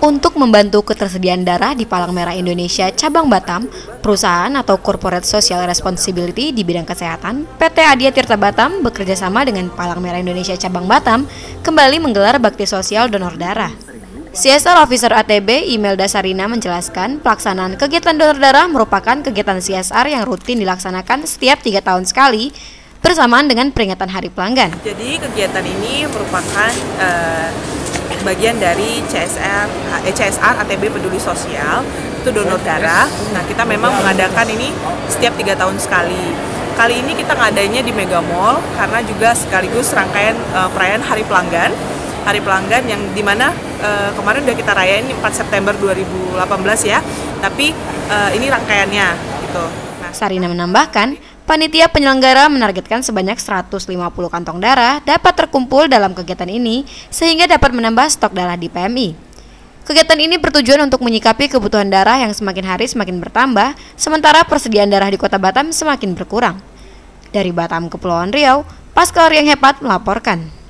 Untuk membantu ketersediaan darah di Palang Merah Indonesia Cabang Batam, perusahaan atau Corporate Social Responsibility di bidang kesehatan, PT Adia Tirta Batam bekerjasama dengan Palang Merah Indonesia Cabang Batam kembali menggelar bakti sosial donor darah. CSR Officer ATB Imelda Sarina menjelaskan pelaksanaan kegiatan donor darah merupakan kegiatan CSR yang rutin dilaksanakan setiap 3 tahun sekali bersamaan dengan peringatan Hari Pelanggan. Jadi kegiatan ini merupakan bagian dari CSR ATB Peduli Sosial, itu donor darah. Nah, kita memang mengadakan ini setiap 3 tahun sekali. Kali ini kita ngadainya di Mega Mall karena juga sekaligus rangkaian perayaan Hari Pelanggan. Hari Pelanggan yang dimana kemarin udah kita rayain 4 September 2018 ya, tapi ini rangkaiannya gitu. Nah, Sarina menambahkan, panitia penyelenggara menargetkan sebanyak 150 kantong darah dapat terkumpul dalam kegiatan ini sehingga dapat menambah stok darah di PMI. Kegiatan ini bertujuan untuk menyikapi kebutuhan darah yang semakin hari semakin bertambah, sementara persediaan darah di Kota Batam semakin berkurang. Dari Batam, Kepulauan Riau, Pascal Riang Hepat melaporkan.